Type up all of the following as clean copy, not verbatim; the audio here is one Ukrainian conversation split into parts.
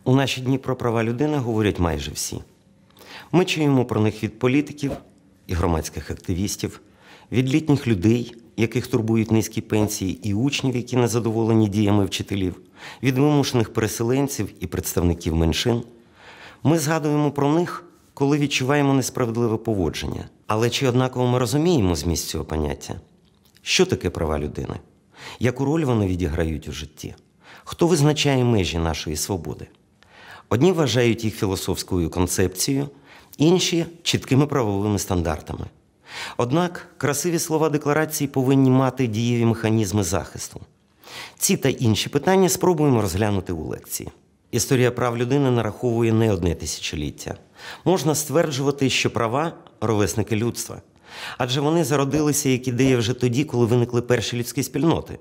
У наші дні про права людини говорять майже всі. Ми чуємо про них від політиків і громадських активістів, від літніх людей, яких турбують низькі пенсії, і учнів, які незадоволені діями вчителів, від вимушених переселенців і представників меншин. Ми згадуємо про них, коли відчуваємо несправедливе поводження. Але чи однаково ми розуміємо зміст цього поняття? Що таке права людини? Яку роль вони відіграють у житті? Хто визначає межі нашої свободи? Одні вважають їх філософською концепцією, інші – чіткими правовими стандартами. Однак красиві слова декларації повинні мати дієві механізми захисту. Ці та інші питання спробуємо розглянути у лекції. Історія прав людини нараховує не одне тисячоліття. Можна стверджувати, що права – ровесники людства. Адже вони зародилися як ідея вже тоді, коли виникли перші людські спільноти.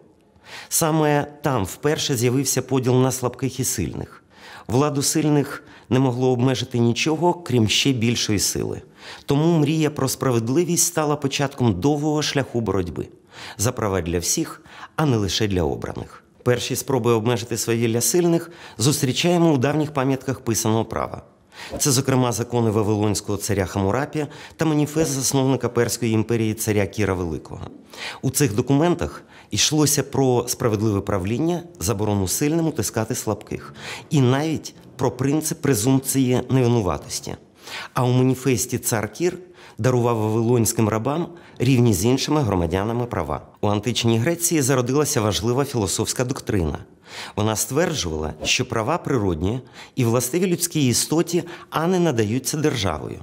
Саме там вперше з'явився поділ на слабких і сильних. Владу сильних не могло обмежити нічого, крім ще більшої сили. Тому мрія про справедливість стала початком довгого шляху боротьби за права для всіх, а не лише для обраних. Перші спроби обмежити свавілля сильних зустрічаємо у давніх пам'ятках писаного права. Це, зокрема, закони Вавилонського царя Хамурапі та маніфест засновника Перської імперії царя Кіра Великого. У цих документах йшлося про справедливе правління, заборону сильним утискати слабких і навіть про принцип презумпції невинуватості. А у маніфесті цар Кір дарував вавилонським рабам рівні з іншими громадянами права. У античній Греції зародилася важлива філософська доктрина. Вона стверджувала, що права природні і властиві людській істоті, а не надаються державою.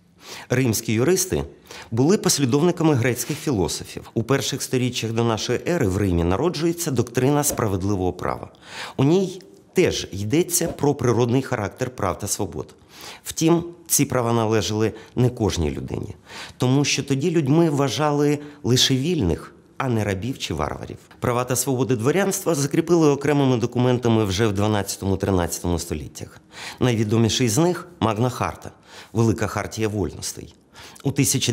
Римські юристи були послідовниками грецьких філософів. У перших сторіччях до нашої ери в Римі народжується доктрина справедливого права. У ній теж йдеться про природний характер прав та свобод. Втім, ці права належали не кожній людині, тому що тоді людьми вважали лише вільних, а не рабів чи варварів. Права та свободи дворянства закріпили окремими документами вже в 12-13 століттях. Найвідоміший з них – Магна Харта – Велика хартія вольностей. У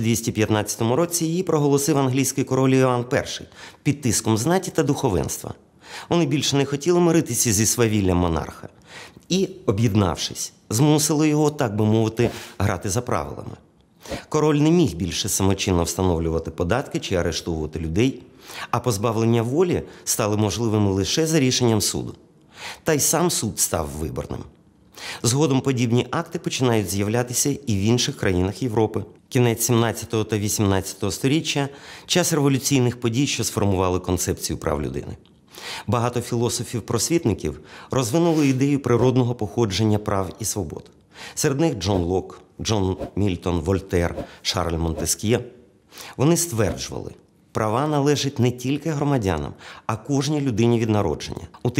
1215 році її проголосив англійський король Іоанн І під тиском знаті та духовенства. Вони більше не хотіли миритися зі свавіллям монарха і, об'єднавшись, змусили його, так би мовити, грати за правилами. Король не міг більше самочинно встановлювати податки чи арештовувати людей, а позбавлення волі стали можливими лише за рішенням суду. Та й сам суд став виборним. Згодом подібні акти починають з'являтися і в інших країнах Європи. Кінець 17 та 18 століття – час революційних подій, що сформували концепцію прав людини. Багато філософів-просвітників розвинули ідею природного походження прав і свобод. Серед них Джон Лок, Джон Мільтон, Вольтер, Шарль Монтеск'є. Вони стверджували, права належать не тільки громадянам, а кожній людині від народження. У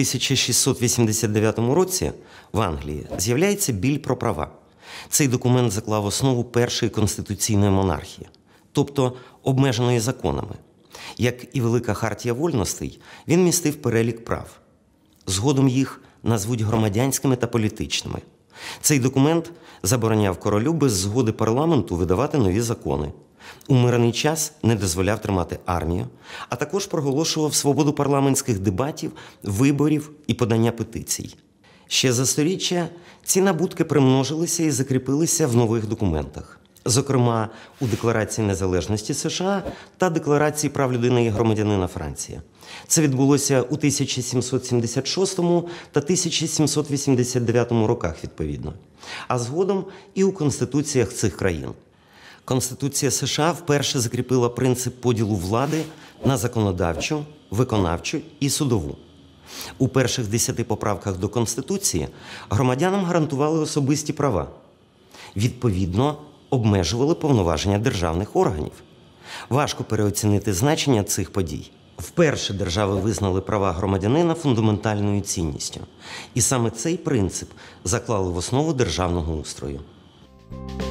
1689 році в Англії з'являється біль про права. Цей документ заклав основу першої конституційної монархії, тобто обмеженої законами. Як і Велика хартія вольностей, він містив перелік прав. Згодом їх назвуть громадянськими та політичними. Цей документ забороняв королю без згоди парламенту видавати нові закони. У мирний час не дозволяв тримати армію, а також проголошував свободу парламентських дебатів, виборів і подання петицій. Ще за сторіччя ці набутки примножилися і закріпилися в нових документах. Зокрема, у Декларації незалежності США та Декларації прав людини і громадянина Франції. Це відбулося у 1776 та 1789 роках відповідно, а згодом і у конституціях цих країн. Конституція США вперше закріпила принцип поділу влади на законодавчу, виконавчу і судову. У перших 10 поправках до Конституції громадянам гарантували особисті права. Відповідно, обмежували повноваження державних органів. Важко переоцінити значення цих подій. Вперше держави визнали права громадянина фундаментальною цінністю. І саме цей принцип заклали в основу державного устрою.